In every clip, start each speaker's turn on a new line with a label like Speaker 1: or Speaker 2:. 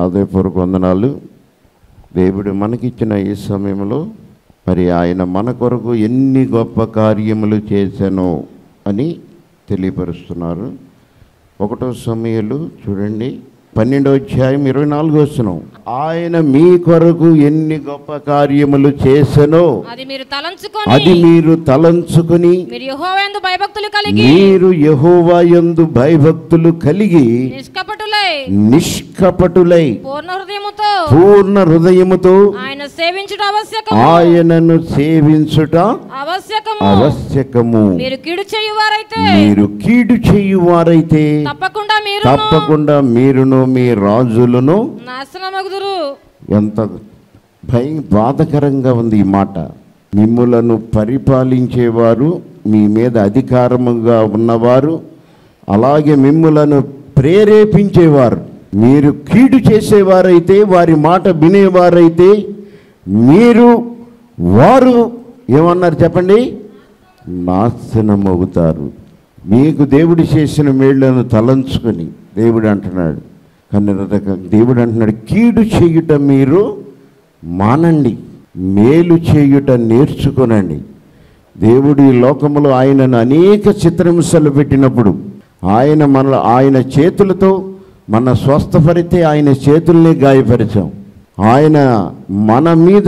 Speaker 1: హృదయపూర్వక వందనాలు. దేవుడు మనకిచ్చిన ఈ సమయంలో మరి ఆయన మన కొరకు ఎన్ని గొప్ప కార్యములు చేశానో అని తెలియపరుస్తున్నారు. 1 సమూయేలు చూడండి 12వ అధ్యాయం 24వ వచనం. ఆయన మీ కొరకు ఎన్ని గొప్ప కార్యములు చేసెనో అది మీరు తలంచుకొని మీరు యెహోవా యందు భయభక్తులు కలిగి నిష్కపటులై పూర్ణ హృదయముతో ఆయనను సేవించుట ఆవశ్యకము. మీరు కీడు చేయువారైతే తప్పకుండా మీరును మీ రాజులను నాశనమగుదురు. ఎంత బాధకరంగా ఉంది ఈ మాట. మిమ్ములను పరిపాలించేవారు, మీ మీద అధికారముగా ఉన్నవారు, అలాగే మిమ్ములను ప్రేరేపించేవారు మీరు కీడు చేసేవారైతే, వారి మాట వినేవారైతే వారు ఏమన్నారు చెప్పండి? నాశనమవుతారు. మీకు దేవుడు చేసిన మేళ్లను తలంచుకొని దేవుడు అంటున్నాడు. కానీ దేవుడు అంటున్నాడు, కీడు చేయుట మీరు మానండి, మేలు చేయుట నేర్చుకొనండి. దేవుడు ఈ లోకములో ఆయనను అనేక చిత్రహింసలు పెట్టినప్పుడు ఆయన చేతులతో మన స్వస్థపరితే ఆయన చేతుల్ని గాయపరిచాం. ఆయన మన మీద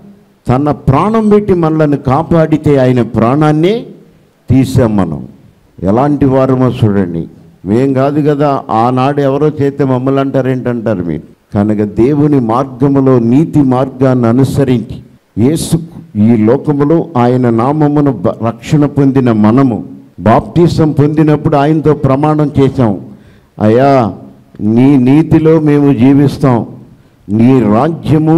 Speaker 1: తన ప్రాణం పెట్టి మనల్ని కాపాడితే ఆయన ప్రాణాన్నే తీసాం. మనం ఎలాంటి వారమో చూడండి. మేం కాదు కదా, ఆనాడు ఎవరో చేస్తే మమ్మల్ని అంటారేంటంటారు మీరు. కనుక దేవుని మార్గములో నీతి మార్గాన్ని అనుసరించి యేసు ఈ లోకములో ఆయన నామమును రక్షణ పొందిన మనము బాప్టిజం పొందినప్పుడు ఆయనతో ప్రమాణం చేశాం, అయ్యా నీ నీతిలో మేము జీవిస్తాం, నీ రాజ్యము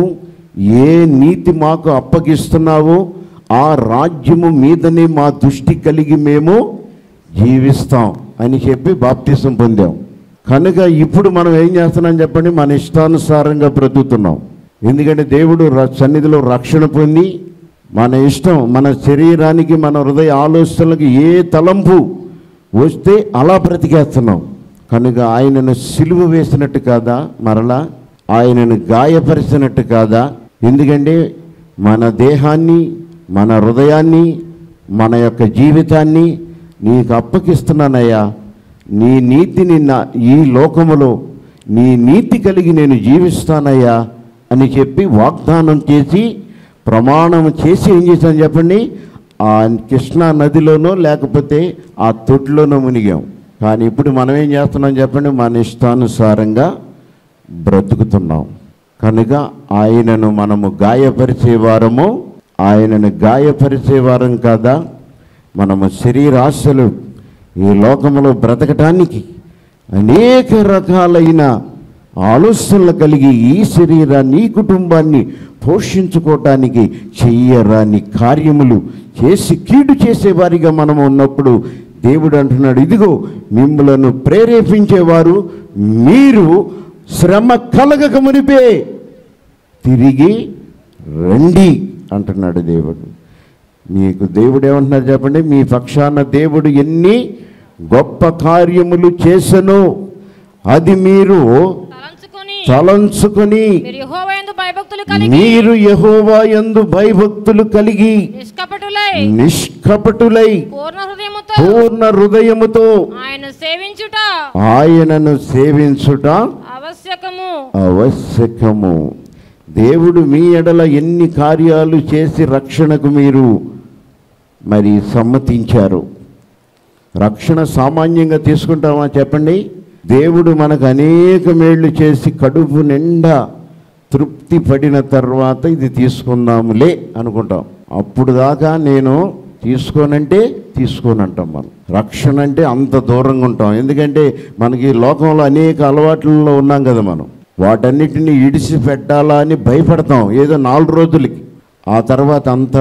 Speaker 1: ఏ నీతి మాకు అప్పగిస్తున్నావో ఆ రాజ్యము మీదనే మా దృష్టి కలిగి మేము జీవిస్తాం అని చెప్పి బాప్టిజం పొందాం. కనుక ఇప్పుడు మనం ఏం చేస్తున్నాం చెప్పండి? మన ఇష్టానుసారంగా బ్రతుకుతున్నాం. ఎందుకంటే దేవుడు సన్నిధిలో రక్షణ పొంది మన ఇష్టం, మన శరీరానికి, మన హృదయ ఆలోచనలకు ఏ తలంపు వస్తే అలా బ్రతికేస్తున్నాం. కనుక ఆయనను సిలువ వేసినట్టు కాదా? మరలా ఆయనను గాయపరిచినట్టు కాదా? ఎందుకంటే మన దేహాన్ని, మన హృదయాన్ని, మన యొక్క జీవితాన్ని నీకు అప్పగిస్తున్నానయ్యా, నీ నీతిని ఈ లోకములో నీ నీతి కలిగి నేను జీవిస్తానయ్యా అని చెప్పి వాగ్దానం చేసి ప్రమాణం చేసి ఏం చేశాను చెప్పండి? ఆ కృష్ణా నదిలోనో లేకపోతే ఆ తొట్టిలోనో మునిగాం. కానీ ఇప్పుడు మనం ఏం చేస్తున్నాం చెప్పండి? మన ఇష్టానుసారంగా బ్రతుకుతున్నాం. కనుక ఆయనను మనము గాయపరిచేవారము, ఆయనను గాయపరిచేవారం కాదా? మనము శరీరాశలు ఈ లోకంలో బ్రతకటానికి అనేక రకాలైన ఆలోచనలు కలిగి ఈ శరీరాన్ని, ఈ కుటుంబాన్ని పోషించుకోవటానికి చెయ్యరాని కార్యములు చేసి కీడు చేసేవారిగా మనం ఉన్నప్పుడు దేవుడు అంటున్నాడు, ఇదిగో మిమ్మలను ప్రేరేపించేవారు మీరు శ్రమ కలగక మునిపే తిరిగి రండి అంటున్నాడు దేవుడు. మీకు దేవుడు ఏమంటున్నారు చెప్పండి? మీ పక్షాన దేవుడు ఎన్ని గొప్ప కార్యములు చేసెనో అది మీరు తలంచుకొని మీరు యెహోవా యందు భయభక్తులు కలిగి నిష్కపటులై పూర్ణ హృదయముతో ఆయనను సేవించుట ఆవశ్యకము. దేవుడు మీ ఎడల ఎన్ని కార్యాలు చేసి రక్షణకు మీరు మరి సమ్మతించారు. రక్షణ సామాన్యంగా తీసుకుంటామా చెప్పండి? దేవుడు మనకు అనేక మేళ్లు చేసి కడుపు నిండా తృప్తి పడిన తర్వాత ఇది తీసుకుందాములే అనుకుంటాం. అప్పుడు దాకా నేను తీసుకోనంటే తీసుకోనంటాం. మనం రక్షణ అంటే అంత దూరంగా ఉంటాం. ఎందుకంటే మనకి లోకంలో అనేక అలవాట్లలో ఉన్నాం కదా, మనం వాటన్నిటిని ఇడిసి పెట్టాలా అని భయపడతాం ఏదో 4 రోజులకి. ఆ తర్వాత అంతా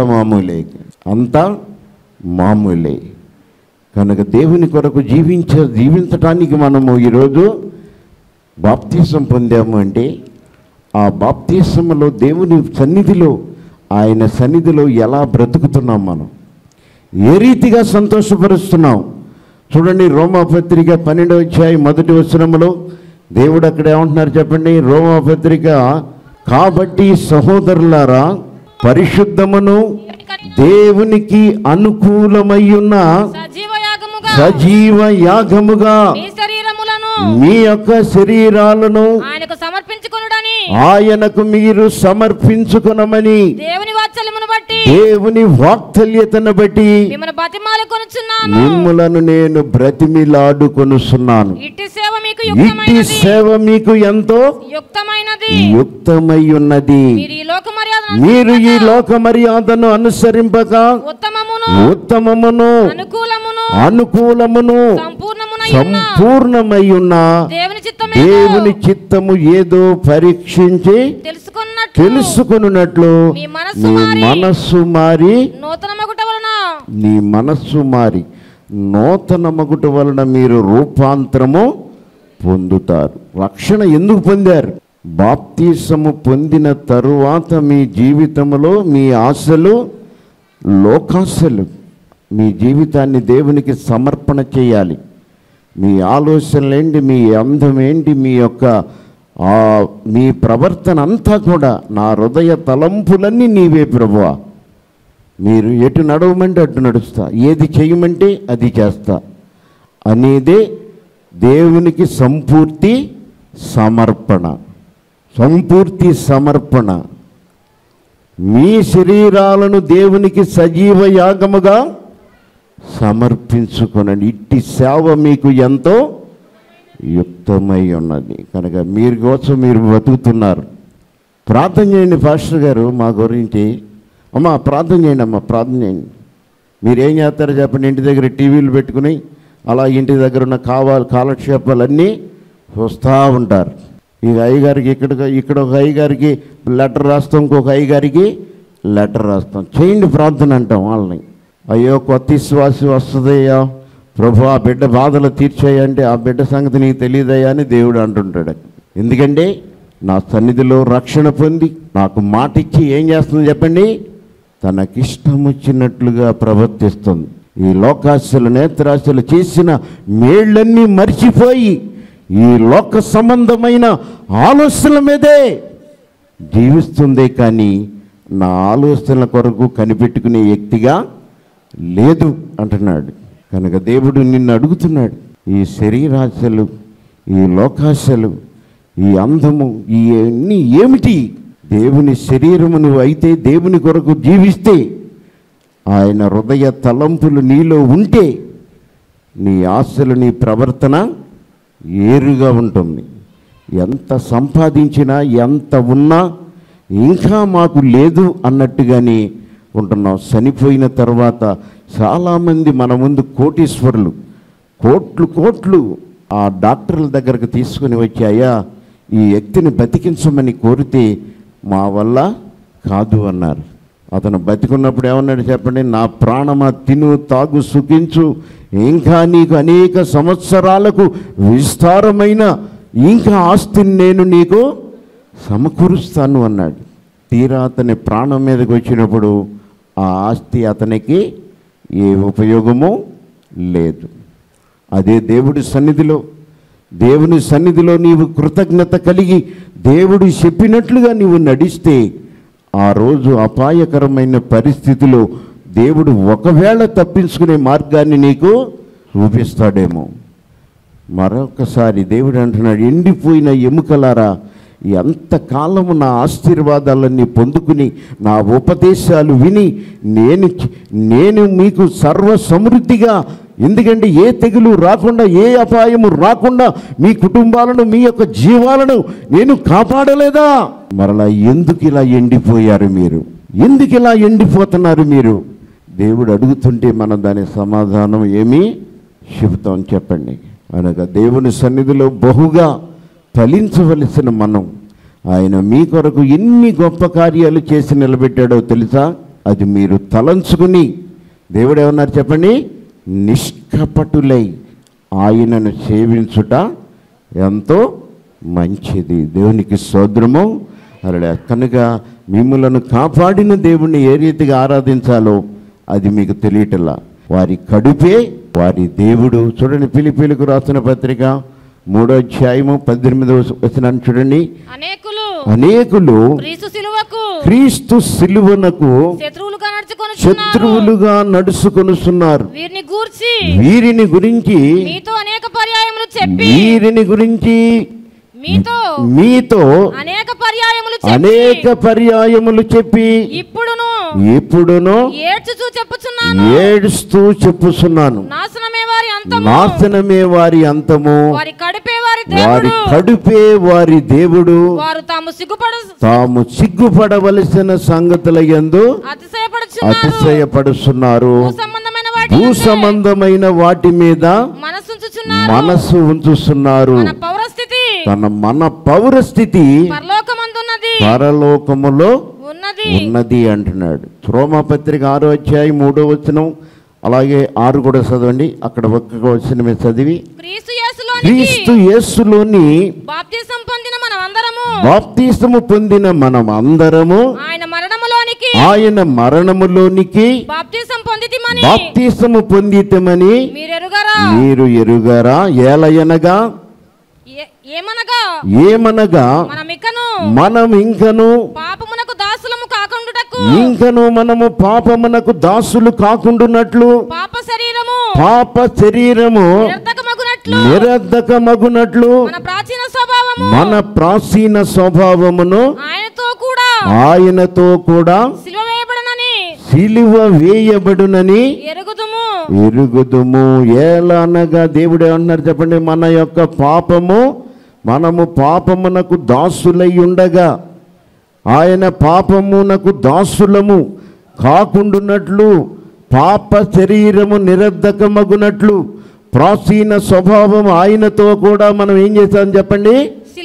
Speaker 1: మామూలే. కనుక దేవుని కొరకు జీవించటానికి మనము ఈరోజు బాప్తిసం పొందాము అంటే ఆ బాప్తిసంలో దేవుని సన్నిధిలో, ఆయన సన్నిధిలో ఎలా బ్రతుకుతున్నాం, మనం ఏ రీతిగా సంతోషపరుస్తున్నాం చూడండి. రోమాపత్రిక 12వ అధ్యాయం 1వ వచనములో దేవుడు అక్కడ ఏమంటున్నారు చెప్పండి, రోమాపత్రిక, కాబట్టి సహోదరులారా పరిశుద్ధమును దేవునికి అనుకూలమయ్యున్న సజీవ యాగముగా మీ యొక్క శరీరాలను ఆయనకు మీరు సమర్పించుకొనమని దేవుని వాత్సల్యతను బట్టి మిమ్ములను నేను బ్రతిమిలాడుకొనుచున్నాను. ఇట్టి సేవ మీకు ఎంతో యుక్తమై ఉన్నది. మీరు ఈ లోక మర్యాదను అనుసరింపక ఉత్తమమును అనుకూలమును సంపూర్ణమై ఉన్న దేవుని చిత్తము ఏదో పరీక్షించి తెలుసుకొనున్నట్లు నీ మనస్సు మారి నూతన మగుట వలన మీరు రూపాంతరము పొందుతారు. రక్షణ ఎందుకు పొందారు? బాప్తీసము పొందిన తరువాత మీ జీవితంలో మీ ఆశలు, లోకాశలు, మీ జీవితాన్ని దేవునికి సమర్పణ చేయాలి. మీ ఆలోచనలేంటి, మీ అందం ఏంటి, మీ ప్రవర్తన అంతా కూడా నా హృదయ తలంపులన్నీ నీవే ప్రభువా. మీరు ఎటు నడవమంటే అటు నడుస్తా, ఏది చేయమంటే అది చేస్తా అనేదే దేవునికి సంపూర్తి సమర్పణ. మీ శరీరాలను దేవునికి సజీవ యాగముగా సమర్పించుకొనండి. ఇట్టి సేవ మీకు ఎంతో యుక్తమై ఉన్నది. కనుక మీరు కోసం మీరు బతుకుతున్నారు. ప్రార్థన చేయండి పాస్టర్ గారు మా గురించి. అమ్మ ప్రార్థన చేయండి, అమ్మ ప్రార్థన చేయండి. మీరేం చేస్తారో చెప్పండి. ఇంటి దగ్గర టీవీలు పెట్టుకుని అలా ఇంటి దగ్గర ఉన్న కాలక్షేపాలన్నీ చూస్తూ ఉంటారు. ఈ అయ్యగారికి ఇక్కడ ఒక అయ్యగారికి లెటర్ రాస్తాం, ఇంకొక అయ్యగారికి లెటర్ రాస్తాం. చేయండి ప్రార్థన అంటాం వాళ్ళని. అయ్యో కొత్త విశ్వాసి వస్తుందయ్యా ప్రభు, ఆ బిడ్డ బాధలు తీర్చాయంటే ఆ బిడ్డ సంగతి నీకు తెలియదయ్యా అని దేవుడు అంటుంటాడు. ఎందుకంటే నా సన్నిధిలో రక్షణ పొంది నాకు మాట ఇచ్చి ఏం చేస్తుంది చెప్పండి, తనకిష్టం వచ్చినట్లుగా ప్రవర్తిస్తుంది. ఈ లోకాశలు నేత్రాశలు చేసిన మేళ్ళన్నీ మర్చిపోయి ఈ లోక సంబంధమైన ఆలోచనల మీదే జీవిస్తుందే కానీ నా ఆలోచనల కొరకు కనిపెట్టుకునే వ్యక్తిగా లేదు అంటున్నాడు. కనుక దేవుడు నిన్ను అడుగుతున్నాడు, ఈ శరీరాశలు, ఈ లోకాశలు, ఈ అందము, ఇవన్నీ ఏమిటి? దేవుని శరీరము నువ్వు అయితే, దేవుని కొరకు జీవిస్తే, ఆయన హృదయ తలంపులు నీలో ఉంటే నీ ఆశలు, నీ ప్రవర్తన ఏరుగా ఉంటుంది. ఎంత సంపాదించినా, ఎంత ఉన్నా ఇంకా మాకు లేదు అన్నట్టుగానే ఉంటున్నాం. చనిపోయిన తర్వాత చాలామంది మన ముందు కోటీశ్వరులు, కోట్లు ఆ డాక్టర్ల దగ్గరకు తీసుకుని వచ్చాయా ఈ వ్యక్తిని బతికించమని కోరితే మా వల్ల కాదు అన్నారు. అతను బతికున్నప్పుడు ఏమన్నాడు చెప్పండి, నా ప్రాణమా తిను తాగు సుఖించు, ఇంకా నీకు అనేక సంవత్సరాలకు విస్తారమైన ఇంకా ఆస్తిని నేను నీకు సమకూరుస్తాను అన్నాడు. తీరా అతని ప్రాణం మీదకి వచ్చినప్పుడు ఆ ఆస్తి అతనికి ఏ ఉపయోగమో లేదు. అదే దేవుని సన్నిధిలో నీవు కృతజ్ఞత కలిగి దేవుడు చెప్పినట్లుగా నీవు నడిస్తే ఆ రోజు అపాయకరమైన పరిస్థితిలో దేవుడు ఒకవేళ తప్పించుకునే మార్గాన్ని నీకు చూపిస్తాడేమో. మరొకసారి దేవుడు అంటున్నాడు, ఎండిపోయిన ఎముకలారా, ఎంతకాలము నా ఆశీర్వాదాలన్నీ పొందుకుని నా ఉపదేశాలు విని నేను మీకు సర్వ సమృద్ధిగా, ఎందుకంటే ఏ తెగులు రాకుండా, ఏ అపాయము రాకుండా మీ కుటుంబాలను, మీ యొక్క జీవాలను నేను కాపాడలేదా? మరలా ఎందుకు ఇలా ఎండిపోయారు మీరు? ఎందుకు ఇలా ఎండిపోతున్నారు మీరు? దేవుడు అడుగుతుంటే మనం దాని సమాధానం ఏమీ చెబుతాం చెప్పండి. అనగా దేవుని సన్నిధిలో బహుగా ఫలించవలసిన మనం, ఆయన మీ కొరకు ఎన్ని గొప్ప కార్యాలు చేసి నిలబెట్టాడో తెలుసా? అది మీరు తలంచుకుని, దేవుడు ఏమన్నారు చెప్పండి, నిష్కపటులై ఆయనను సేవించుట ఎంతో మంచిది. దేవునికి స్తోత్రము. అలా కనుక మిమ్ములను కాపాడిన దేవుణ్ణి ఏ రీతిగా ఆరాధించాలో అది మీకు తెలియటలా. వారి కడుపే వారి దేవుడు. చూడండి, ఫిలిప్పీలకు రాసిన పత్రిక 3వ అధ్యాయము 18వ వచనాన్ని చూడండి. అనేకులు క్రీస్తు సిలువనకు శత్రువులుగా నడుచుకొనుచున్నారు. వీరిని గురించి మీతో అనేక పర్యాయములు చెప్పి ఇప్పుడును ఏడుస్తూ చెప్పుచున్నాను. నాశనమే వారి అంతము, వారి కడుపే వారి దేవుడు. తాము సిగ్గుపడవలసిన సంగతుల యందు అతిశయపడుచున్నారు. భూ సంబంధమైన వాటి మీద మనసు ఉంచుతున్నారు. మన పౌరస్థితి పరలోకములో ఉన్నది అంటున్నాడు. రోమాపత్రిక 6వ అధ్యాయం 3వ వచనం, అలాగే 6 కూడా చదవండి. అక్కడ ఒక్క వచనమే చదివి, క్రీస్తు యేసులోని బాప్తిసము పొందిన మనం అందరము ఆయన మరణములోనికి బాప్తిసము పొందితమని మీరు ఎరుగరా? ఏమనగా మనం ఇంకను మనము పాపమునకు దాసులు కాకుండునట్లు పాప శరీరము నిరర్ధకమగునట్లు మన ప్రాచీన స్వభావమును ఆయనతో కూడా సిలువ వేయబడునని ఎరుగుదుము. ఏలనగా దేవుడే అన్నారు చెప్పండి, మన యొక్క పాపము, మనము పాపమునకు దాసులై ఉండగా ఆయన పాపమునకు దాసులము కాకుండునట్లు పాప శరీరము నిరర్ధకమగునట్లు ప్రాచీన స్వభావం ఆయనతో కూడా మనం ఏం చేశాం చెప్పండి?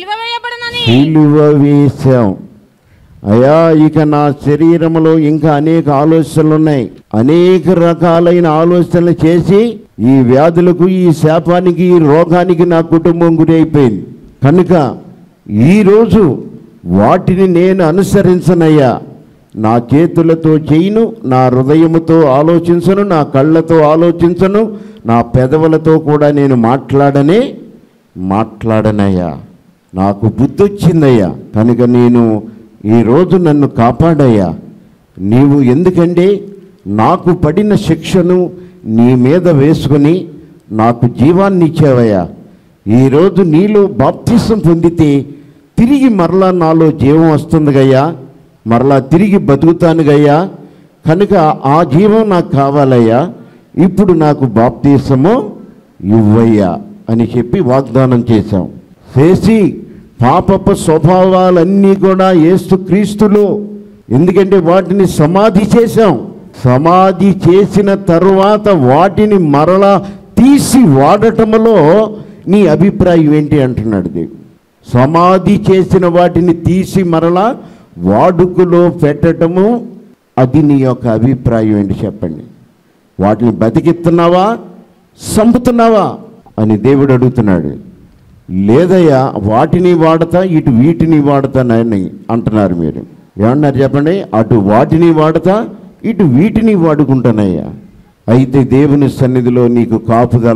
Speaker 1: సిలువ వేశాం. అయ్యా, ఇక నా శరీరంలో ఇంకా అనేక ఆలోచనలు ఉన్నాయి. అనేక రకాలైన ఆలోచనలు చేసి ఈ వ్యాధులకు, ఈ శాపానికి, ఈ రోగానికి నా కుటుంబం గురి అయిపోయింది. కనుక ఈరోజు వాటిని నేను అనుసరించనయ్యా. నా చేతులతో చేయను, నా హృదయముతో ఆలోచించను, నా కళ్ళతో ఆలోచించను, నా పెదవులతో కూడా నేను మాట్లాడనయ్యా. నాకు బుద్ధి వచ్చిందయ్యా. కనుక నేను ఈరోజు నన్ను కాపాడయ్యా. నీవు ఎందుకంటే నాకు పడిన శిక్షను నీ మీద వేసుకొని నాకు జీవాన్ని ఇచ్చావయ్యా. ఈరోజు నీలో బాప్తిసం పొందితే తిరిగి మరలా నాలో జీవం వస్తుంది గయ్యా, మరలా తిరిగి బతుకుతాను గయ్యా. కనుక ఆ జీవం నాకు కావాలయ్యా. ఇప్పుడు నాకు బాప్తిసము ఇవ్వయ్యా అని చెప్పి వాగ్దానం చేశాం. చేసి పాపపు స్వభావాలన్నీ కూడా యేసు క్రీస్తులో, ఎందుకంటే వాటిని సమాధి చేశాం. సమాధి చేసిన తరువాత వాటిని మరలా తీసి వాడటంలో నీ అభిప్రాయం ఏంటి అంటున్నాడు దేవుడు. సమాధి చేసిన వాటిని తీసి మరలా వాడుకలో పెట్టటము, అది నీ యొక్క అభిప్రాయం ఏంటి చెప్పండి. వాటిని బతికిస్తున్నావా, చంపుతున్నావా అని దేవుడు అడుగుతున్నాడు. లేదయ్యా, వాటిని వాడతా, ఇటు వీటిని వాడతానని అంటున్నారు. మీరు ఏమన్నారు చెప్పండి? అటు వాటిని వాడతా, ఇటు వీటిని వాడుకుంటానయ్యా. అయితే దేవుని సన్నిధిలో నీకు కాపుదల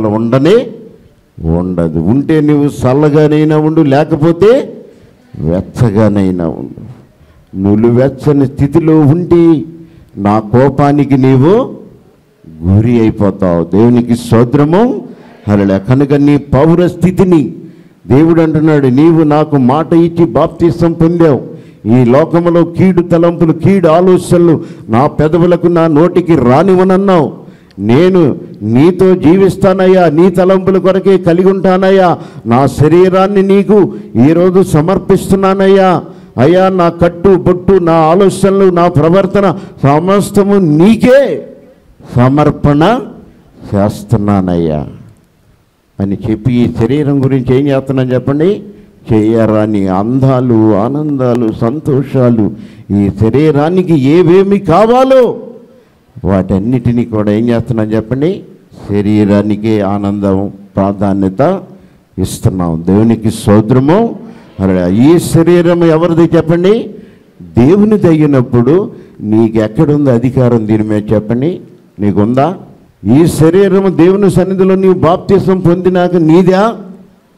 Speaker 1: ఉండదు. ఉంటే నువ్వు చల్లగానైనా ఉండు, లేకపోతే వెచ్చగానైనా ఉండు. నువ్వు వెచ్చని స్థితిలో ఉండి నా కోపానికి నీవు గురి అయిపోతావు. దేవునికి స్తోత్రము. హల్లెలూయా. కనుక నీ పౌర స్థితిని దేవుడు అంటున్నాడు, నీవు నాకు మాట ఇచ్చి బాప్తిసం పొందావు. ఈ లోకములో కీడు తలంపులు, కీడు ఆలోచనలు నా పెదవులకు, నా నోటికి రానివనన్నావు. నేను నీతో జీవిస్తానయ్యా, నీ తలంపుల కొరకే కలిగి ఉంటానయ్యా. నా శరీరాన్ని నీకు ఈరోజు సమర్పిస్తున్నానయ్యా. అయ్యా, నా కట్టు బొట్టు, నా ఆలోచనలు, నా ప్రవర్తన సమస్తము నీకే సమర్పణ చేస్తున్నానయ్యా అని చెప్పి ఈ శరీరం గురించి ఏం చేస్తున్నాను చెప్పండి? చేయరాని అందాలు, ఆనందాలు, సంతోషాలు, ఈ శరీరానికి ఏవేమి కావాలో వాటన్నిటినీ కూడా ఏం చేస్తున్నాను చెప్పండి? శరీరానికే ఆనందం, ప్రాధాన్యత ఇస్తున్నాం. దేవునికి స్తోత్రము. ఈ శరీరం ఎవరిది చెప్పండి? దేవునిది అయినప్పుడు నీకు ఎక్కడుంది అధికారం దీని మీద చెప్పండి? నీకుందా? ఈ శరీరం దేవుని సన్నిధిలో నీవు బాప్తిసం పొందినాక నీదా?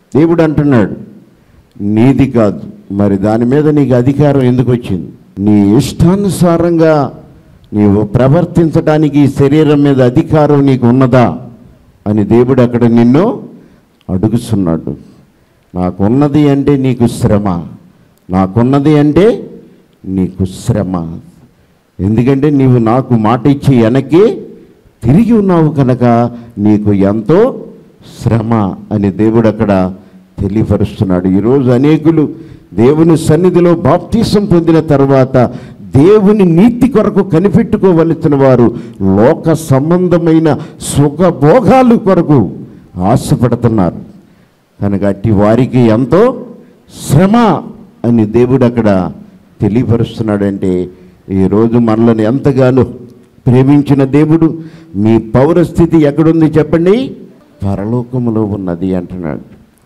Speaker 1: దేవుడు అంటున్నాడు, నీది కాదు. మరి దాని మీద నీకు అధికారం ఎందుకు వచ్చింది? నీ ఇష్టానుసారంగా నీవు ప్రవర్తించడానికి ఈ శరీరం మీద అధికారం నీకు ఉన్నదా అని దేవుడు అక్కడ నిన్ను అడుగుతున్నాడు. నాకున్నది అంటే నీకు శ్రమ, నాకున్నది అంటే నీకు శ్రమ. ఎందుకంటే నీవు నాకు మాట ఇచ్చి వెనక్కి తిరిగి ఉన్నావు కనుక నీకు ఎంతో శ్రమ అని దేవుడు అక్కడ తెలియపరుస్తున్నాడు. ఈరోజు అనేకులు దేవుని సన్నిధిలో బాప్తీసం పొందిన తర్వాత దేవుని నీతి కొరకు కనిపెట్టుకోవలసిన వారు లోక సంబంధమైన సుఖభోగాలు కొరకు ఆశపడుతున్నారు కనుక అట్టి వారికి ఎంతో శ్రమ అని దేవుడు అక్కడ తెలియపరుస్తున్నాడంటే, ఈరోజు మనల్ని ఎంతగానో ప్రేమించిన దేవుడు మీ పౌరస్థితి ఎక్కడుంది చెప్పండి? పరలోకములో ఉన్నది అంటున్నాడు.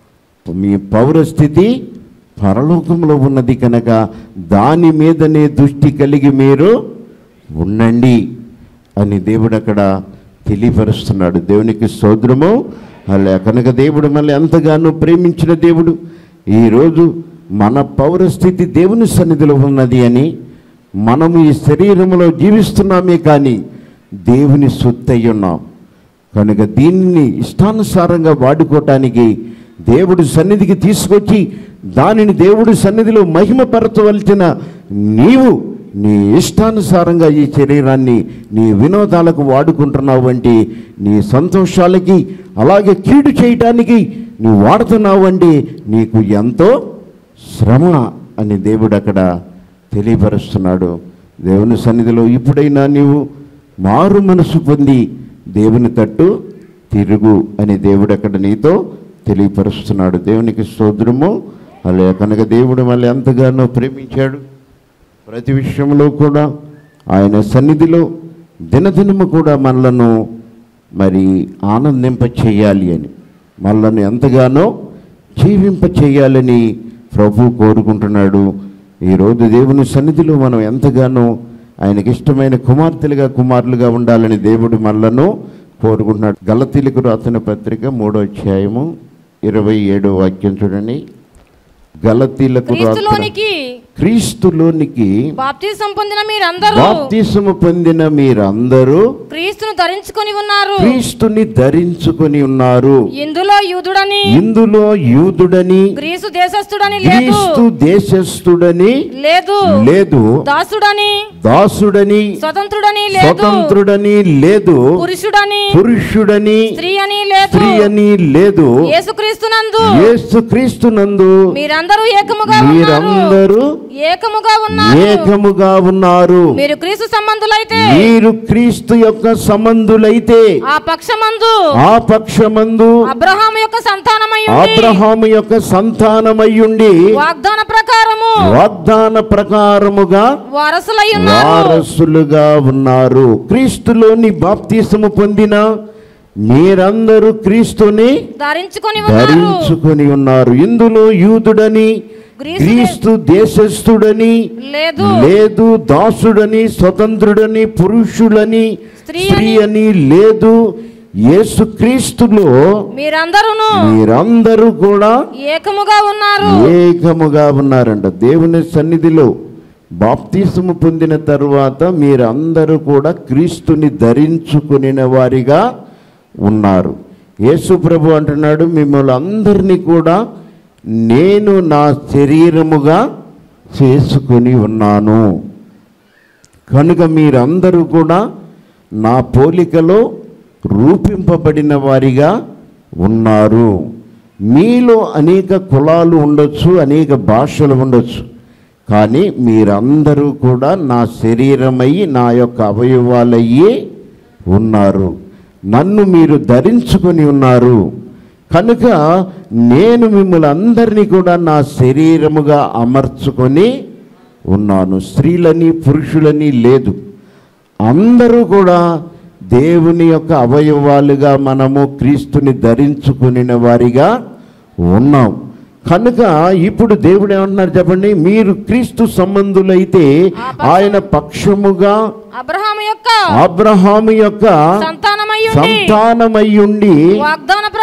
Speaker 1: మీ పౌరస్థితి పరలోకంలో ఉన్నది కనుక దాని మీదనే దృష్టి కలిగి మీరు ఉండండి అని దేవుడు అక్కడ తెలియపరుస్తున్నాడు. దేవునికి స్తోత్రము. అలా కనుక దేవుడు మళ్ళీ ఎంతగానో ప్రేమించిన దేవుడు ఈరోజు మన పౌరస్థితి దేవుని సన్నిధిలో ఉన్నది అని, మనము ఈ శరీరంలో జీవిస్తున్నామే కానీ దేవుని సొత్తై ఉన్నాం కనుక దీన్ని ఇష్టానుసారంగా వాడుకోవటానికి దేవుడి సన్నిధికి తీసుకొచ్చి దానిని దేవుడి సన్నిధిలో మహిమపరచవలసిన నీవు నీ ఇష్టానుసారంగా ఈ శరీరాన్ని నీ వినోదాలకు వాడుకుంటున్నావు అంటే, నీ సంతోషాలకి అలాగే కీడు చేయటానికి నువ్వు వాడుతున్నావు అంటే నీకు ఎంతో శ్రమ అని దేవుడు అక్కడ తెలియపరుస్తున్నాడు. దేవుని సన్నిధిలో ఇప్పుడైనా నీవు మారు మనసు పొంది దేవుని తట్టు తిరుగు అని దేవుడు అక్కడ నీతో తెలియపరుస్తున్నాడు. దేవునికి స్తోత్రము. అలా కనుక దేవుడు మళ్ళీ ఎంతగానో ప్రేమించాడు. ప్రతి విషయంలో కూడా ఆయన సన్నిధిలో దినదినము కూడా మనలను మరి ఆనందింప చేయాలి అని, మనలను ఎంతగానో జీవింప చేయాలని ప్రభు కోరుకుంటున్నాడు. ఈరోజు దేవుని సన్నిధిలో మనం ఎంతగానో ఆయనకి ఇష్టమైన కుమార్తెలుగా కుమారులుగా ఉండాలని దేవుడు మనలను కోరుకుంటున్నాడు. గలతీలకు రాసిన పత్రిక 3వ అధ్యాయము 27వ వాక్యం చూడండి. గలతీలకు క్రీస్తులోనికి
Speaker 2: బాప్తిసము
Speaker 1: పొందిన మీరందరూ
Speaker 2: క్రీస్తుని ధరించుకొని ఉన్నారు.
Speaker 1: క్రీస్తుని ధరించుకొని ఉన్నారు.
Speaker 2: ఇందులో
Speaker 1: యూదుడని
Speaker 2: గ్రీసు దేశస్థుడని
Speaker 1: లేదు, దాసుడని స్వతంత్రుడని లేదు, పురుషుడని స్త్రీ అని లేదు, యేసుక్రీస్తునందు మీరందరూ ఏకముగా ఉన్నారు.
Speaker 2: మీరు
Speaker 1: క్రీస్తు యొక్క సంబంధులైతే
Speaker 2: ఆ
Speaker 1: పక్షమందు
Speaker 2: అబ్రహాము యొక్క సంతానమయ్యుండి
Speaker 1: వాగ్దాన ప్రకారముగా వారసులుగా ఉన్నారు. క్రీస్తులోని బాప్తిసము పొందిన మీరందరూ క్రీస్తుని ధరించుకొని ఉన్నారు. ఇందులో యూదుడని క్రీస్తు దేశస్థుడని లేదు, దాసుడని స్వతంత్రుడని పురుషులని స్త్రీ అని లేదు, యేసుక్రీస్తులో మీరందరూ కూడా ఏకముగా ఉన్నారంట. దేవుని సన్నిధిలో బాప్తిసము పొందిన తరువాత మీరందరూ కూడా క్రీస్తుని ధరించుకునే వారిగా ఉన్నారు. యేసు ప్రభు అంటున్నాడు, మిమ్మల్ని అందరినీ కూడా నేను నా శరీరముగా చేసుకొని ఉన్నాను కనుక మీరందరూ కూడా నా పోలికలో రూపింపబడిన వారిగా ఉన్నారు. మీలో అనేక కులాలు ఉండొచ్చు, అనేక భాషలు ఉండొచ్చు, కానీ మీరందరూ కూడా నా శరీరమై నా యొక్క అవయవాలయ్యి ఉన్నారు. నన్ను మీరు ధరించుకొని ఉన్నారు కనుక నేను మిమ్మల్ని అందరినీ కూడా నా శరీరముగా అమర్చుకొని ఉన్నాను. స్త్రీలని పురుషులని లేదు, అందరూ కూడా దేవుని యొక్క అవయవాలుగా మనము క్రీస్తుని ధరించుకుని వారిగా ఉన్నాం కనుక ఇప్పుడు దేవుడు ఏమంటున్నారు చెప్పండి? మీరు క్రీస్తు సంబంధులైతే ఆయన పక్షముగా అబ్రహాము యొక్క సంతానమయ్యుండి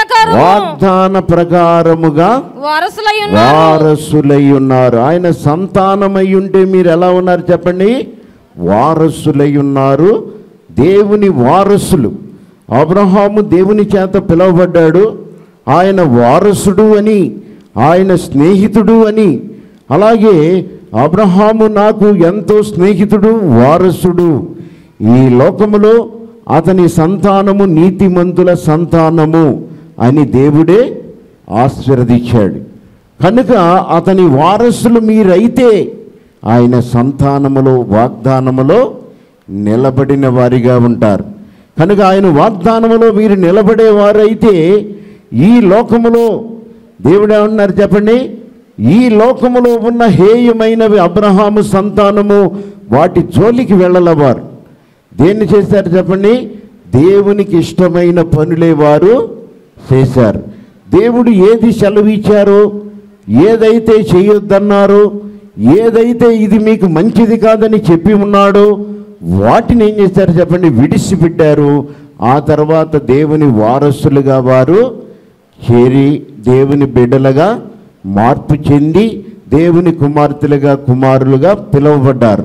Speaker 1: ప్రకారముగా వారసులై ఉన్నారు. ఆయన సంతానమై ఉంటే మీరు ఎలా ఉన్నారు చెప్పండి? వారసులై ఉన్నారు, దేవుని వారసులు. అబ్రహాము దేవుని చేత పిలువబడ్డాడు, ఆయన వారసుడు అని, ఆయన స్నేహితుడు అని. అలాగే అబ్రహాము నాకు ఎంతో స్నేహితుడు, వారసుడు. ఈ లోకములో అతని సంతానము నీతిమంతుల సంతానము అని దేవుడే ఆశీర్వదించాడు. కనుక అతని వారసులు మీరైతే ఆయన సంతానములో, వాగ్దానములో నిలబడిన వారిగా ఉంటారు. కనుక ఆయన వాగ్దానములో మీరు నిలబడేవారైతే ఈ లోకములో దేవుడు ఏమన్నారు చెప్పండి? ఈ లోకములో ఉన్న హేయమైనవి అబ్రహాము సంతానము వాటి జోలికి వెళ్ళలవారు. దేన్ని చేశారు చెప్పండి? దేవునికి ఇష్టమైన పనులే వారు చేశారు. దేవుడు ఏది సెలవిచ్చారో, ఏదైతే చేయొద్దన్నారో, ఏదైతే ఇది మీకు మంచిది కాదని చెప్పి ఉన్నాడో వాటిని ఏం చేశారు చెప్పండి? విడిచిపెట్టారు. ఆ తర్వాత దేవుని వారసులుగా వారు చేరి దేవుని బిడ్డలుగా మార్పు చెంది దేవుని కుమార్తెలుగా, కుమారులుగా పిలువబడ్డారు.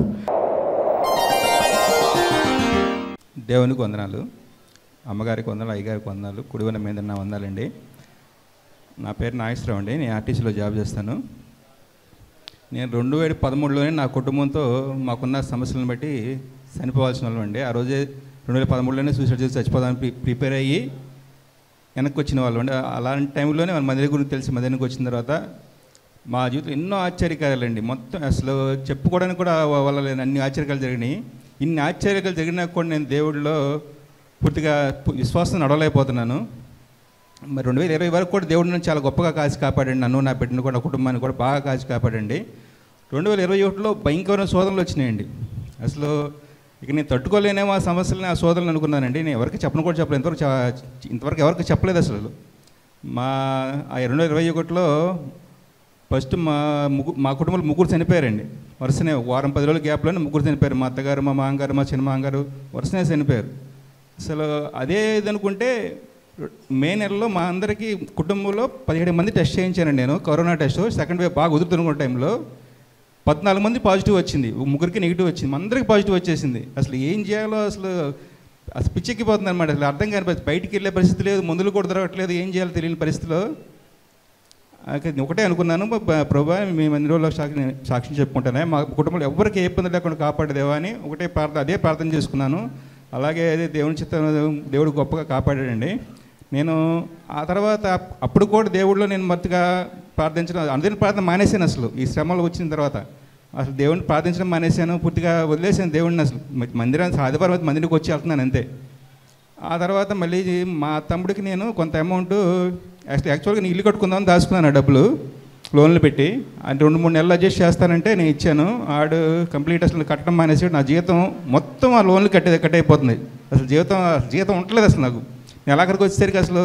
Speaker 3: దేవునికి వందనాలు, అమ్మగారికి వందనాలు, అయ్యగారికి వందనాలు, కుడివన మీద నా వందనాలండి. నా పేరు నాగేశ్వరరావు అండి. నేను ఆర్టీసీలో జాబ్ చేస్తాను. నేను 2013లోనే నా కుటుంబంతో మాకున్న సమస్యలను బట్టి చనిపోవాల్సిన వాళ్ళం అండి. ఆ రోజే 2013లోనే సూసైడ్ చేసి చచ్చిపోదామని ప్రిపేర్ అయ్యి వెనక్కి వచ్చిన వాళ్ళు అండి. అలాంటి టైంలోనే మన మందిర గురించి తెలిసి మందిరానికి వచ్చిన తర్వాత మా జీవితంలో ఎన్నో ఆశ్చర్యకార్యాలండి. మొత్తం అసలు చెప్పుకోవడానికి కూడా వాళ్ళ అన్ని ఆశ్చర్యకాలు జరిగినాయి. ఇన్ని ఆశ్చర్యకాలు జరిగినా కూడా నేను దేవుడిలో పూర్తిగా విశ్వాసం నడవలేకపోతున్నాను. మరి 2020 వరకు కూడా దేవుడు నన్ను చాలా గొప్పగా కాచి కాపాడండి. నన్ను, నా బిడ్డను కూడా, నా కుటుంబాన్ని కూడా బాగా కాచి కాపాడండి. 2021లో భయంకరమైన శోధనలు వచ్చినాయండి. అసలు ఇక నేను తట్టుకోలేనేమో ఆ సమస్యలని, ఆ శోధనలు అనుకున్నానండి. నేను ఎవరికి చెప్పను కూడా చెప్పలేదు, ఇంతవరకు ఎవరికి చెప్పలేదు అసలు. మా 2021లో ఫస్ట్ మా కుటుంబంలో ముగ్గురు చనిపోయారండి. వరుసనే వారం 10 రోజుల గ్యాప్లోనే ముగ్గురు చనిపోయారు. మా అత్తగారు, మా మామగారు, మా చిన్న మామగారు వరుసనే చనిపోయారు. అసలు అదే ఇది అనుకుంటే మే నెలలో మా అందరికీ కుటుంబంలో 17 మంది టెస్ట్ చేయించానండి నేను. కరోనా టెస్ట్ సెకండ్ వేవ్ బాగా కుదురుతున్న టైంలో 14 మంది పాజిటివ్ వచ్చింది, ముగ్గురికి నెగిటివ్ వచ్చింది, అందరికీ పాజిటివ్ వచ్చేసింది. అసలు ఏం చేయాలో అసలు పిచ్చెక్కిపోతుంది అనమాట. అసలు అర్థం కాని పరిస్థితి, బయటికి వెళ్ళే పరిస్థితి లేదు, మందులు కూడా దొరకట్లేదు, ఏం చేయాలో తెలియని పరిస్థితిలో ఒకటే అనుకున్నాను, ప్రభా మేము అన్ని రోజుల్లో సాక్షి చెప్పుకుంటానే మా కుటుంబంలో ఎవరికి ఏ ఇబ్బంది లేకుండా కాపాడేదేవా అని ఒకటే అదే ప్రార్థన చేసుకున్నాను. అలాగే అదే దేవుని చిత్తం, దేవుడు గొప్పగా కాపాడాడండి. నేను ఆ తర్వాత అప్పుడు కూడా దేవుడిలో నేను మత్తుగా ప్రార్థించడం, అందరిని ప్రార్థన మానేశాను. అసలు ఈ శ్రమలు వచ్చిన తర్వాత అసలు దేవుడిని ప్రార్థించడం మానేశాను, పూర్తిగా వదిలేసాను దేవుడిని. అసలు మందిరానికి ఆదివారం మందిరికి వచ్చి వెళ్తున్నాను అంతే. ఆ తర్వాత మళ్ళీ మా తమ్ముడికి నేను కొంత అమౌంట్ యాక్చువల్గా నేను ఇల్లు కట్టుకుందామని దాచుకున్నాను, డబ్బులు లోన్లు పెట్టి. అంటే 2-3 నెలలు అడ్జస్ట్ చేస్తానంటే నేను ఇచ్చాను. ఆడు కంప్లీట్ అసలు కట్టడం మానేసి నా జీవితం మొత్తం ఆ లోన్లు కట్ అయిపోతుంది. అసలు జీవితం ఉండలేదు అసలు నాకు. నెలాఖరికి వచ్చేసరికి అసలు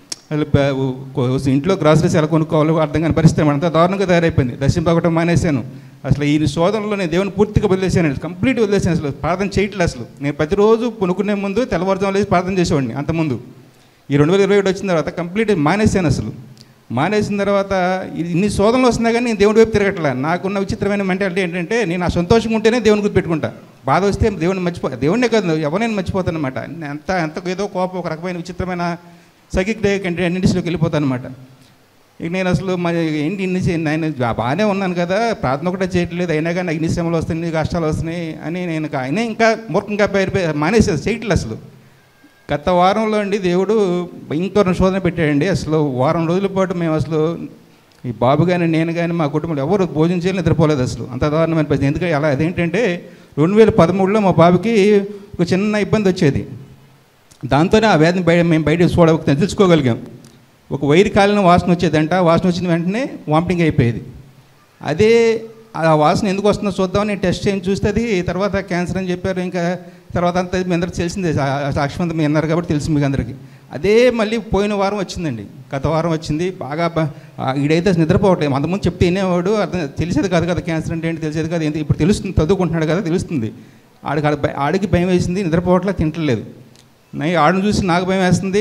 Speaker 3: ఇంట్లో గ్రాసరీస్ ఎలా కొనుక్కోవాలో అర్థం కాని పరిస్థితి అంతా దారుణంగా తయారైపోయింది. దర్శింపకటం మానేశాను. అసలు ఈ శోధనలో నేను దేవుని పూర్తిగా వదిలేసాను, కంప్లీట్ వదిలేసాను. అసలు ప్రార్థన చేయట్లేదు అసలు. నేను ప్రతిరోజు కొనుక్కునే ముందు తెల్లవారుజాము లేచి ప్రార్థన చేసేవాడిని. అంతకుముందు ఈ 2021 వచ్చిన తర్వాత కంప్లీట్ మానేశాను. అసలు మానేసిన తర్వాత ఇన్ని శోధనలు వస్తున్నా కానీ నేను దేవుడి వైపు తిరగట్లే. నాకున్న విచిత్రమైన మెంటాలిటీ ఏంటంటే నేను ఆ సంతోషంగా ఉంటేనే దేవుని గుర్తు పెట్టుకుంటా, బాధ వస్తే దేవుడిని దేవుడినే కాదు ఎవరైనా మర్చిపోతాను అనమాట. ఎంత ఏదో కోపం, ఒక రకమైన విచిత్రమైన సైకిక్ టెండెన్సీలోకి వెళ్ళిపోతాను అనమాట. ఇక నేను అసలు ఏంటి నేను బాగానే ఉన్నాను కదా, ప్రార్థన ఒకటే చేయట్లేదు, అయినా కానీ అగ్ని శ్రమలు వస్తున్నాయి, ఇన్ని కష్టాలు వస్తున్నాయి అని నేను అయినా ఇంకా మూర్ఖంగా మానేసేది చేయట్లేదు అసలు. గత వారంలో అండి దేవుడు భయంకర శోధన పెట్టాడండి. అసలు వారం రోజుల పాటు మేము అసలు ఈ బాబు కానీ నేను కానీ మా కుటుంబంలో ఎవరు భోజనం చేయాలని నిద్రపోలేదు అసలు. అంత దారుణమైన పరిస్థితి. ఎందుకంటే అలా అదేంటంటే 2013లో మా బాబుకి ఒక చిన్న ఇబ్బంది వచ్చేది. దాంతోనే ఆ వ్యాధిని మేము బయట తెలుసుకోగలిగాం. ఒక వైరు కాలిన వాసన వచ్చేదంట, వాసన వచ్చిన వెంటనే వామిటింగ్ అయిపోయేది. అదే ఆ వాసన ఎందుకు వస్తుందో చూద్దామని టెస్ట్ చేయించి చూస్తే అది తర్వాత క్యాన్సర్ అని చెప్పారు. ఇంకా తర్వాత అంతా మీ అందరికి తెలిసిందే, సాక్షిమంతా మీ అన్నారు కాబట్టి తెలిసింది మీకు అందరికీ. అదే మళ్ళీ పోయిన వారం వచ్చిందండి, గత వారం వచ్చింది. బాగా ఈడైతే నిద్రపోవట్లేదు. అంతకుముందు చెప్తే వినేవాడు, అర్థం తెలిసేది కాదు కదా, క్యాన్సర్ అంటే ఏంటి తెలిసేది కాదు. ఇప్పుడు తెలుస్తుంది, చదువుకుంటున్నాడు కదా తెలుస్తుంది. ఆడికి భయం వేసింది, నిద్రపోవట్లేదు, తింటలేదు. ఆడను చూసి నాకు భయం వేస్తుంది.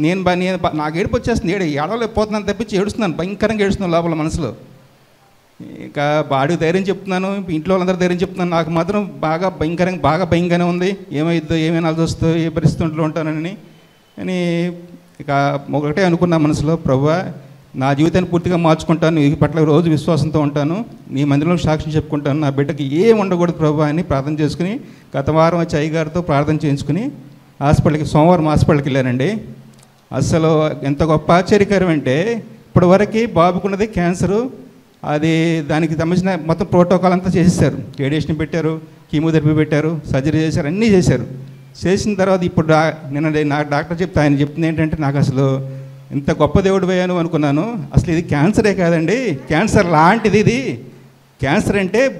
Speaker 3: నాకు ఏడుపు వచ్చేస్తుంది. ఏడవలేకపోతున్నాను తప్పించి ఏడుస్తున్నాను, భయంకరంగా ఏడుస్తున్నాను లోపల మనసులో. ఇక బాడీ ధైర్యం చెప్తున్నాను, ఇంట్లో వాళ్ళందరూ ధైర్యం చెప్తున్నాను. నాకు మాత్రం బాగా భయంగానే ఉంది. ఏమైద్దో, ఏమైనా వస్తుందో, ఏ పరిస్థితుల్లో ఉంటానని. అని ఇక ఒకటే అనుకున్నా మనసులో, ప్రభువా నా జీవితాన్ని పూర్తిగా మార్చుకుంటాను, నీ పట్ల రోజు విశ్వాసంతో ఉంటాను, నీ మందిరంలో సాక్ష్యం చెప్పుకుంటాను, నా బిడ్డకి ఏం ఉండకూడదు ప్రభువా అని ప్రార్థన చేసుకుని గత వారం వచ్చి అయ్యగారితో ప్రార్థన చేయించుకుని సోమవారం హాస్పిటల్కి వెళ్ళానండి. అసలు ఎంత గొప్ప ఆశ్చర్యకరం అంటే, ఇప్పటివరకు బాబుకున్నది క్యాన్సరు. అది దానికి సంబంధించిన మొత్తం ప్రోటోకాల్ అంతా చేసేసారు. రేడియేషన్ పెట్టారు, కీమోథెరపీ పెట్టారు, సర్జరీ చేశారు, అన్నీ చేశారు. చేసిన తర్వాత ఇప్పుడు నాకు డాక్టర్ ఆయన చెప్తుంది ఏంటంటే, నాకు అసలు ఇంత గొప్ప దేవుడు పోయాను అనుకున్నాను. అసలు ఇది క్యాన్సరే కాదండి, క్యాన్సర్ లాంటిది ఇది. క్యాన్సర్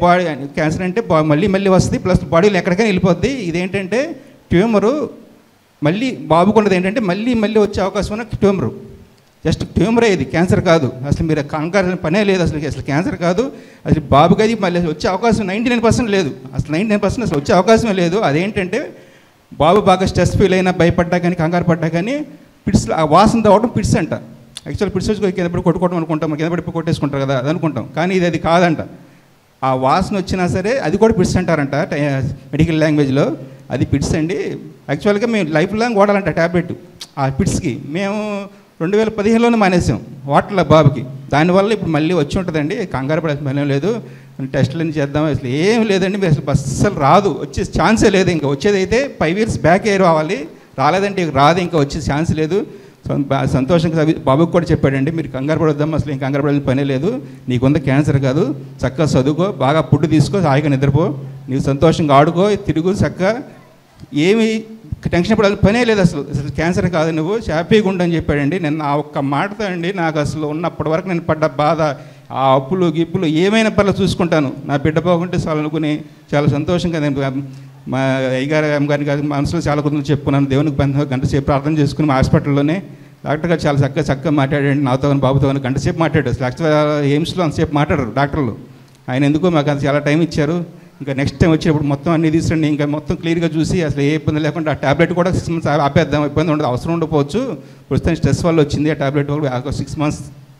Speaker 3: అంటే మళ్ళీ వస్తుంది, ప్లస్ బాడీలో ఎక్కడికైనా వెళ్ళిపోద్ది. ఇదేంటంటే ట్యూమరు, మళ్ళీ బాబుకున్నది ఏంటంటే మళ్ళీ వచ్చే అవకాశం ఉన్న ట్యూమరు. జస్ట్ ట్యూమరే, ఇది క్యాన్సర్ కాదు. అసలు మీరు కంగారు పనే లేదు. అసలు క్యాన్సర్ కాదు. అసలు బాబుకి అది మళ్ళీ వచ్చే అవకాశం 99% లేదు. అసలు 99% అసలు వచ్చే అవకాశమే లేదు. అదేంటంటే బాబు బాగా స్ట్రెస్ ఫీల్ అయినా, భయపడ్డా కానీ, కంగారు పడ్డా కానీ పిట్స్, ఆ వాసన రావడం పిట్స్ అంట. యాక్చువల్ పిట్స్ వచ్చి కింద పడి కొట్టుకోవడం అనుకుంటాం, కింద పడి కొట్టేసుకుంటారు కదా, అది అనుకుంటాం. కానీ ఇది కాదంట. ఆ వాసన వచ్చినా సరే అది కూడా పిట్స్ అంటారంట మెడికల్ లాంగ్వేజ్లో. అది పిట్స్ అండి. యాక్చువల్గా మేము లైఫ్ లాంగ్ వాడాలంట ట్యాబ్లెట్ ఆ పిట్స్కి. మేము 2015లోనే మానేసాం వాటర్లో బాబుకి. దానివల్ల ఇప్పుడు మళ్ళీ వచ్చి ఉంటుందండి. కంగారు పడాల్సిన పని లేదు. టెస్టులన్నీ చేద్దాం, అసలు ఏం లేదండి. మీరు అసలు రాదు, వచ్చే ఛాన్సే లేదు. ఇంకా వచ్చేదైతే 5 years బ్యాక్ రావాలి, రాలేదంటే రాదు, ఇంకా వచ్చే ఛాన్స్ లేదు. సంతోషంగా బాబుకి కూడా చెప్పాడండి, మీరు కంగారు పడొద్దాం, అసలు ఇంకా కంగారు పడాల్సిన పనే లేదు, నీకుంద క్యాన్సర్ కాదు, చక్కగా చదువుకో, బాగా ఫుడ్ తీసుకో, హాయిగా నిద్రపో, నీవు సంతోషంగా ఆడుకో, తిరుగు, చక్కగా ఏమి టెన్షన్ పడాల్సిన పనే లేదు, అసలు క్యాన్సర్ కాదు, నువ్వు హ్యాపీగా ఉండని చెప్పాడండి. నేను ఆ ఒక్క మాటతో అండి నాకు అసలు ఉన్నప్పటి వరకు నేను పడ్డ బాధ, ఆ అప్పులు గిప్పులు ఏమైనా పర్లేదు చూసుకుంటాను, నా బిడ్డ బాగుంటే చాలు అనుకుని చాలా సంతోషంగా నేను మా అయ్యగారు అమ్మగారి మనసులో చాలా కొంచెం చెప్పుకున్నాను. దేవునికి గంట సేపు ప్రార్థన చేసుకుని మా హాస్పిటల్లోనే డాక్టర్ గారు చాలా చక్కగా మాట్లాడండి నాతో, బాబుతో గంట సేపు మాట్లాడారు. యాక్చువల్గా ఎయిమ్స్లో అంతసేపు మాట్లాడారు డాక్టర్లు. ఆయన ఎందుకో మాకు అది చాలా టైం ఇచ్చారు. ఇంకా నెక్స్ట్ టైం వచ్చేటప్పుడు మొత్తం అన్నీ తీసుకురండి, ఇంకా మొత్తం క్లియర్గా చూసి అసలు ఏ ఇబ్బంది లేకుండా ఆ ట్యాబ్లెట్ కూడా 6 months ఆపేద్దాం, ఇబ్బంది ఉండదు, అవసరం ఉండకపోవచ్చు, ప్రస్తుతం స్ట్రెస్ వల్ల వచ్చింది, ఆ ట్యాబ్లెట్ కూడా 6 months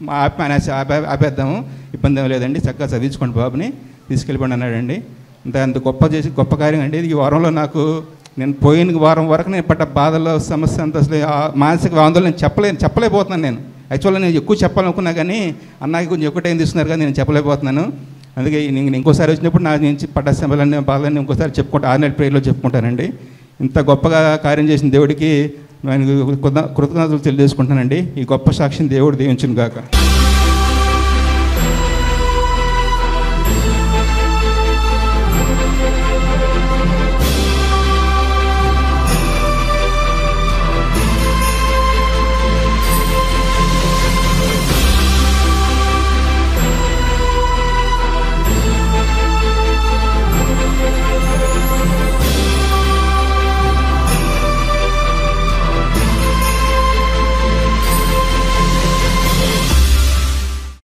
Speaker 3: ఆపేద్దాము, ఇబ్బంది ఏం లేదండి, చక్కగా చదివించుకోండి బాబుని, తీసుకెళ్ళిపోండి అన్నాడండి. అంత గొప్ప కార్యం అండి. ఈ వారంలో నాకు నేను పోయిన వారం వరకు నేను పడ్డ బాధల్లో సమస్య అంత అసలు మానసిక ఆందోళన నేను చెప్పలేకపోతున్నాను. నేను యాక్చువల్గా నేను ఎక్కువ చెప్పాలనుకున్నా కానీ అన్నకి కొంచెం ఎక్కువ టైం తీసుకున్నారు కానీ నేను చెప్పలేకపోతున్నాను. అందుకే నేను ఇంకోసారి వచ్చినప్పుడు నా నుంచి పడ్డ సమయాలన్నీ బాధలన్నీ ఇంకోసారి చెప్పుకుంటా, 6 night ప్రేయర్లో చెప్పుకుంటానండి. ఇంత గొప్పగా కార్యం చేసిన దేవుడికి నేను కృతజ్ఞతలు తెలియజేసుకుంటానండి. ఈ గొప్ప సాక్షిని దేవుడు దీవించును గాక.